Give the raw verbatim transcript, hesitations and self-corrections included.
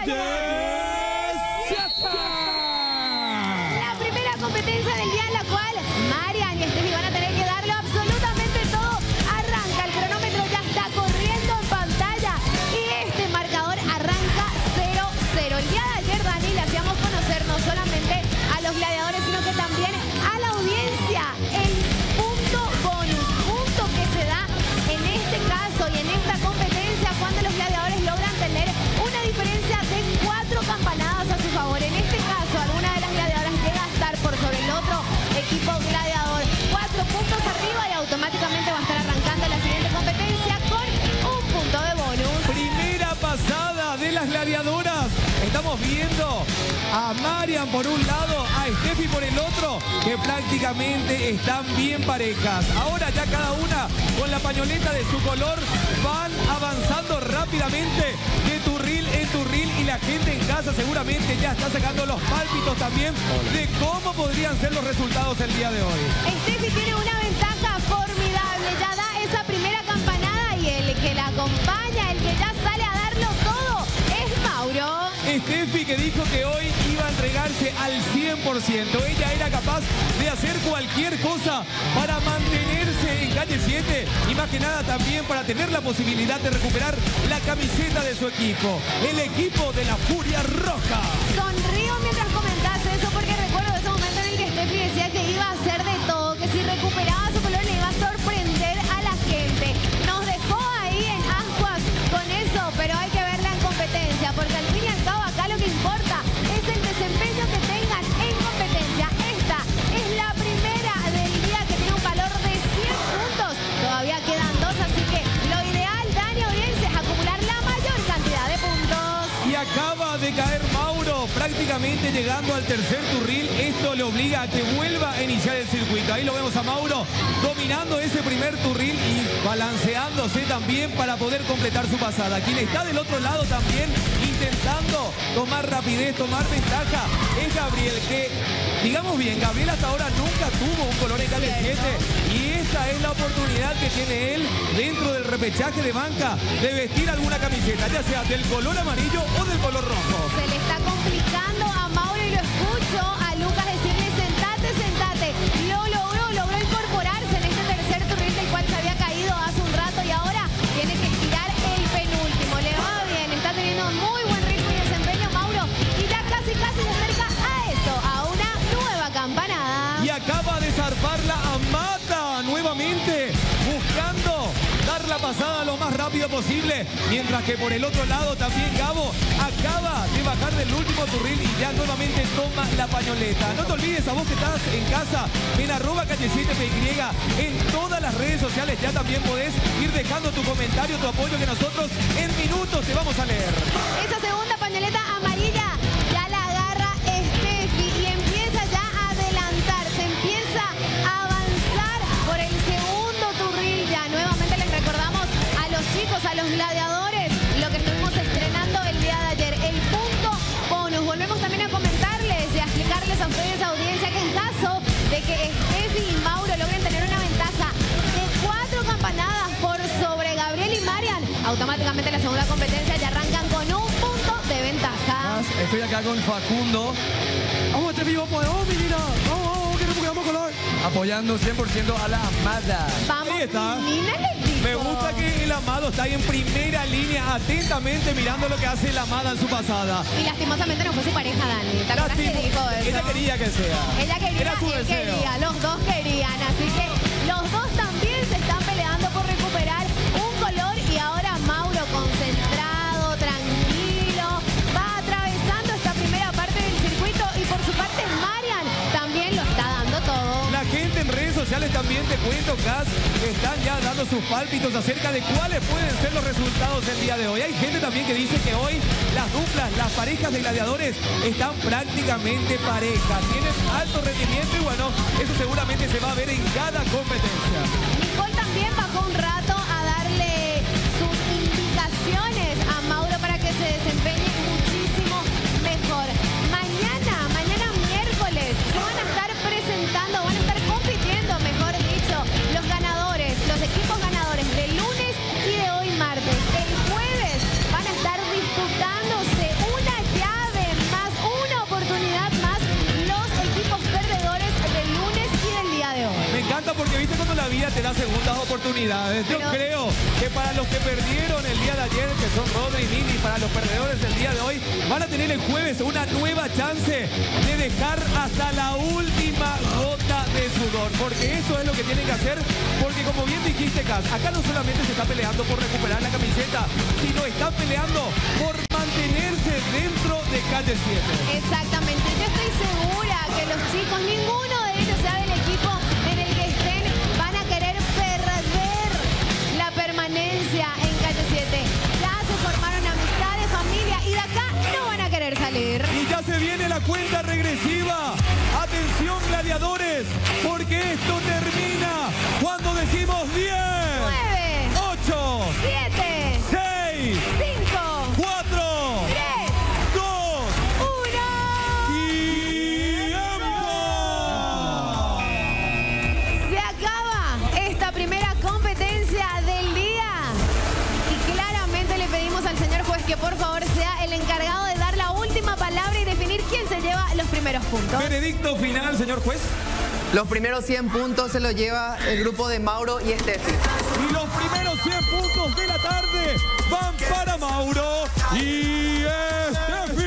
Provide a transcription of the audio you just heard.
Yes, la primera competencia del día en la cual Marian y Steffi van a tener que darlo absolutamente todo. Arranca, el cronómetro ya está corriendo en pantalla y este marcador arranca cero cero. El día de ayer, Dani, le hacíamos conocer no solamente a los gladiadores, sino que también a la audiencia el punto bonus, punto que se da en este caso y en esta competencia cuando los gladiadores logran tener una diferencia de cuatro campanadas a su favor. En este caso, alguna de las gladiadoras llega a estar por sobre el otro equipo gladiador. Cuatro puntos arriba y automáticamente va a estar arrancando la siguiente competencia con un punto de bonus. Primera pasada de las gladiadoras. Estamos viendo a Marian por un lado, a Steffi por el otro, que prácticamente están bien parejas. Ahora ya cada una con la pañoleta de su color van avanzando rápidamente de turril en turril y la gente en casa seguramente ya está sacando los pálpitos también de cómo podrían ser los resultados el día de hoy. Steffi tiene una ventaja formidable, ya da esa primera campanada y el que la acompaña, el que ya sale a darlo todo, es Mauro. Steffi, que dijo que hoy iba a entregarse al cien por ciento. Ella era capaz de hacer cualquier cosa para mantenerse en calle siete y más que nada también para tener la posibilidad de recuperar la camiseta de su equipo, el equipo de la Furia Roja. Sonrío mientras comentás eso porque recuerdo ese momento en el que Steffi decía que iba a hacer de todo, que si recuperaba su color le iba a sorprender a la gente. Nos dejó ahí en ascuas con eso, pero hay que verla en competencia porque al fin y al cabo acá lo que importa es el desempeño que tengan en competencia. Esta es la primera del día que tiene un valor de cien puntos. Todavía quedan dos, así que lo ideal, Dani, audiencia, es acumular la mayor cantidad de puntos. Y acaba de caer Mauro, prácticamente llegando al tercer turril. Esto le obliga a que vuelva a iniciar el circuito. Ahí lo vemos a Mauro dominando ese primer turril y balanceándose también para poder completar su pasada. Quien está del otro lado también intentando tomar rapidez, tomar ventaja, es Gabriel, que, digamos bien, Gabriel hasta ahora nunca tuvo un color en calle siete y esta es la oportunidad que tiene él dentro del repechaje de banca de vestir alguna camiseta, ya sea del color amarillo o del color rojo. Se le está complicando a Mauro y lo escucho a Lucas decirle sentate, sentate. Lo logró, logró incorporarse en este tercer turril del cual se había caído hace un rato y ahora tiene que tirar el penúltimo. Le va bien, está teniendo muy buen ritmo y desempeño Mauro y ya casi casi se acerca a eso, a una nueva campanada. Y acaba de zarparla a Mata nuevamente, buscando dar la pasada lo más rápido posible, mientras que por el otro lado también Gabo acaba de bajar del último turril y ya nuevamente toma la pañoleta. No te olvides, a vos que estás en casa, en arroba calle siete P Y, en todas las redes sociales ya también podés ir dejando tu comentario, tu apoyo, que nosotros en minutos te vamos a leer. Esa segunda pañoleta amarilla ya la agarra Steffi y empieza ya a adelantarse, empieza a avanzar por el segundo turril. Ya nuevamente les recordamos a los chicos, a los gladiadores, lo que estuvimos estrenando el día de ayer, el punto bonus. Volvemos también a comentarles y a explicarles a ustedes, audiencia, que en caso de que Steffi y Mauro logren tener una ventaja de cuatro campanadas por sobre Gabriel y Marian, automáticamente la segunda competencia ya arrancan con un punto de ventaja. Estoy acá con Facundo. Vamos, Steffi, vamos, vamos, mi vida. Vamos, vamos, que recuperamos color. Apoyando cien por ciento a la amada. Vamos, Ahí está. Nina, les digo. Me gusta que el amado está ahí en primera línea, atentamente mirando lo que hace la amada en su pasada. Y lastimosamente no fue su pareja, Dani. ¿Te acuerdas que Lastimo- dijo eso? Ella quería que sea. Ella quería, Era su él deseo. quería, los dos querían. Así que los dos también se están peleando por recuperar un color y ahora Mauro, concentrado, tranquilo, va atravesando esta primera parte del circuito y por su parte Marian también lo está dando todo. La gente en redes sociales también, te cuento, Cas, están ya dando sus pálpitos acerca de cuáles pueden ser los resultados del día de hoy. Hay gente también que dice que hoy las duplas, las parejas de gladiadores están prácticamente parejas. Tienen alto rendimiento y bueno, eso seguramente se va a ver en cada competencia. Nicole también bajó un rato a darle sus indicaciones a Mauro para que se desempeñe muchísimo mejor. Mañana, mañana miércoles, se van a estar presentando, van a estar compitiendo, mejor dicho, los ganadores, los equipos ganadores de lunes y de hoy martes. El jueves van a estar disputándose una día te da segundas oportunidades. Yo Pero... creo que para los que perdieron el día de ayer, que son Rodri y Nini, para los perdedores del día de hoy, van a tener el jueves una nueva chance de dejar hasta la última gota de sudor. Porque eso es lo que tienen que hacer. Porque como bien dijiste, Cas, acá no solamente se está peleando por recuperar la camiseta, sino están peleando por mantenerse dentro de Calle siete. Exactamente. Yo estoy segura que los chicos, ninguno de ellos, sea del equipo en el que estén, van a querer perder la permanencia en Calle siete. Ya se formaron amistades, familia, y de acá no van a querer salir. Y ya se viene la cuenta regresiva. Atención, gladiadores, porque esto termina cuando decimos diez, nueve, ocho, siete, seis, cinco, cuatro, tres, dos, uno. ¡tiempo! Se acaba esta primera competencia del día. Y claramente le pedimos al señor juez que por favor sea el encargado de dar la última palabra y definir quién se lleva los primeros puntos. Veredicto final, señor juez. Los primeros cien puntos se los lleva el grupo de Mauro y Estefi. Y los primeros cien puntos de la tarde van para Mauro y Estefi.